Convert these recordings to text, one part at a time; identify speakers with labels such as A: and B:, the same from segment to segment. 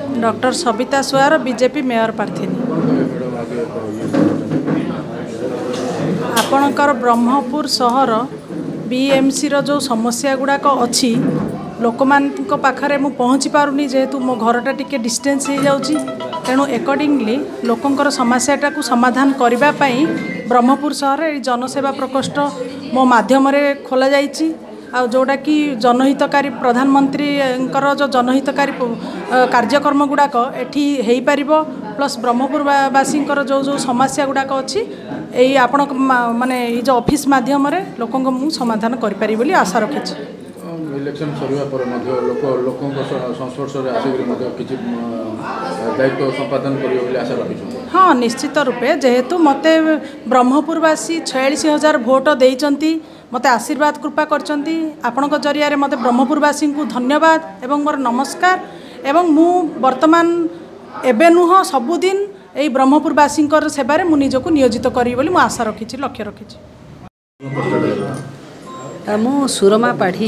A: Doctor Sabita Suar BJP mayor प्रार्थी। आपणकर ब्रह्मपुर सहर बीएमसी रो जो समस्या गुड़ाक अच्छी लोक मान पाखरे मु पहुँची पारुनी जेहेतु मो घरटा टिके डिस्टेंस हो जाउची तेणु एकॉर्डिंगली लोकंकर समस्याटा को समाधान करने ब्रह्मपुर सहर जनसेवा प्रकोष्ठ मो माध्यम खोल जाइए आ जोटा कि जनहितकारी प्रधानमंत्री जो जनहितकारी कार्यक्रम गुड़ाक एठी हो पार प्लस ब्रह्मपुरवासी जो जो समस्या गुड़ाक अच्छी यही आपण माने जो ऑफिस माध्यम लोक समाधान करि बोली आशा रखी।
B: इलेक्शन सरिया पर लोकों संस्पर्श किसी दायित्व संपादन करियो आशा रखी।
A: हाँ निश्चित रूपे जेहेतु मते ब्रह्मपुरवासी 46,000 भोट देइचंती मते आशीर्वाद कृपा करचंती आपण जरिया मते ब्रह्मपुरवासी को धन्यवाद एवं मोर नमस्कार एवं मु वर्तमान एबे नुह सबुदिन यही ब्रह्मपुरवासी सेवार मु निजको नियोजित करी बोली मु आशा रखी लक्ष्य रखी।
C: मु सुरमा पाढ़ी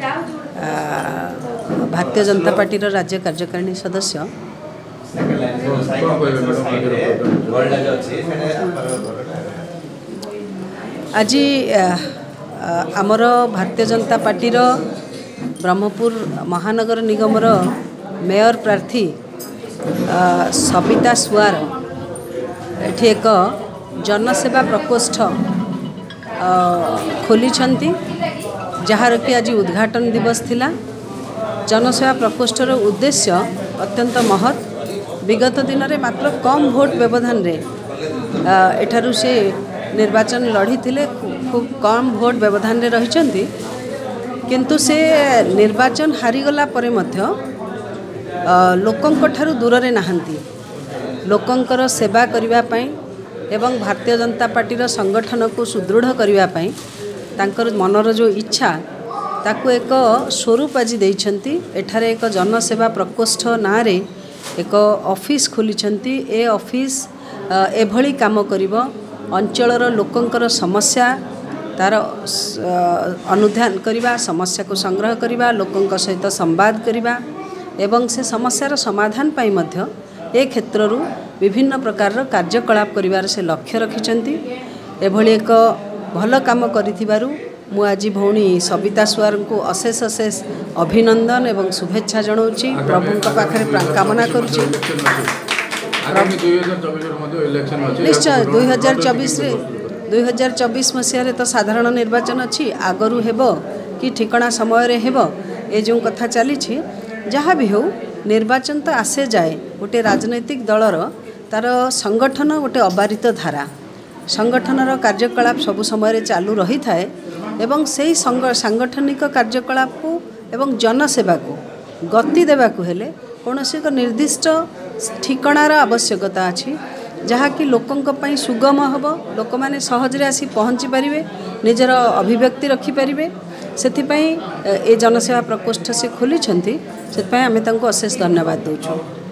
C: भारतीय जनता पार्टी राज्य कार्यकारिणी सदस्य। आज आमर भारतीय जनता पार्टी ब्रह्मपुर महानगर निगम मेयर प्रार्थी सबिता सुआर एठी एक जनसेवा प्रकोष्ठ खोली जार कि आज उद्घाटन दिवस थिला। जनसेवा प्रकोष्ठर उद्देश्य अत्यंत महत्। विगत दिन में मात्र कम भोट व्यवधान रे एठारु से निर्वाचन लड़ी थिले खूब कम भोट व्यवधान रे रहिचंती किंतु से निर्वाचन हारीगला परे मध्य लोकंक ठारु दूर रे नाहंती। लोकंकर सेवा करिवा पई एवं भारतीय जनता पार्टी संगठन को सुदृढ़ करिवा पई तांकर मनर जो इच्छा ताकू एक स्वरूप आज देइछंती। एठारे एक जनसेवा प्रकोष्ठ नारे एक ऑफिस खोलिछंती। ए ऑफिस एभली काम करिवो अंचलर लोकंकर समस्या तार अनुध्यान करिवा समस्या को संग्रह करिवा लोकंक सहित संवाद करिवा एवं से समस्यार समाधान पाई मध्य ए क्षेत्रु विभिन्न प्रकार कार्यकलाप करिवार से लक्ष्य रखिछंती। एभली एक भल काम करिथिबारु मु आज भौणी सबिता सुआर को अशेष अशेष अभिनंदन एवं शुभेच्छा जनाऊँगी। प्रभु पाखे कामना करुच्ची निश्चय 2024 मसीह तो साधारण निर्वाचन अच्छी आगरू हेबो कि ठिकना समय रे हेबो ए जो कथा चली जहाँ भी हो निर्वाचन तो आसे जाए गोटे राजनैतिक दलर तार संगठन गोटे अबारित धारा संगठनर कार्यकलाप सबु समय चालू रही थाए एवं से ही सांगठनिक कार्यकलाप को एवं जनसेवा को गति देवाकू हेले कौनसी एक निर्दिष्ट ठिकणार आवश्यकता अच्छी जहाँकि लोकंक पई सुगम हब लोक माने सहजरे आसी पहुँची पारिबे निजर अभिव्यक्ति रखिपारे से जनसेवा प्रकोष्ठ से खोली आमे तांको अशेष धन्यवाद दौचु।